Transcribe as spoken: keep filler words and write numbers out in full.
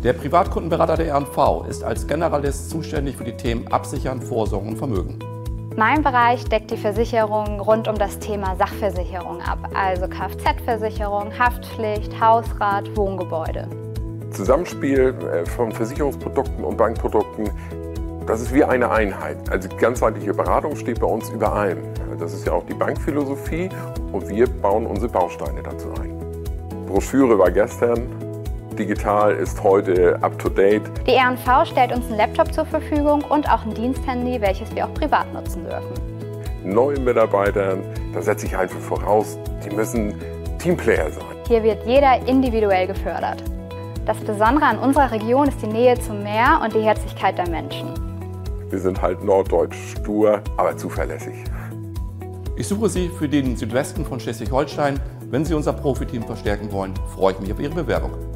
Der Privatkundenberater der R und V ist als Generalist zuständig für die Themen Absichern, Vorsorgen und Vermögen. Mein Bereich deckt die Versicherung rund um das Thema Sachversicherung ab, also Kfz-Versicherung, Haftpflicht, Hausrat, Wohngebäude. Zusammenspiel von Versicherungsprodukten und Bankprodukten, das ist wie eine Einheit. Also die ganzheitliche Beratung steht bei uns über allem. Das ist ja auch die Bankphilosophie und wir bauen unsere Bausteine dazu ein. Broschüre war gestern, digital ist heute up to date. Die R und V stellt uns einen Laptop zur Verfügung und auch ein Diensthandy, welches wir auch privat nutzen dürfen. Neuen Mitarbeitern, da setze ich einfach voraus, die müssen Teamplayer sein. Hier wird jeder individuell gefördert. Das Besondere an unserer Region ist die Nähe zum Meer und die Herzlichkeit der Menschen. Wir sind halt norddeutsch stur, aber zuverlässig. Ich suche Sie für den Südwesten von Schleswig-Holstein. Wenn Sie unser Profiteam verstärken wollen, freue ich mich auf Ihre Bewerbung.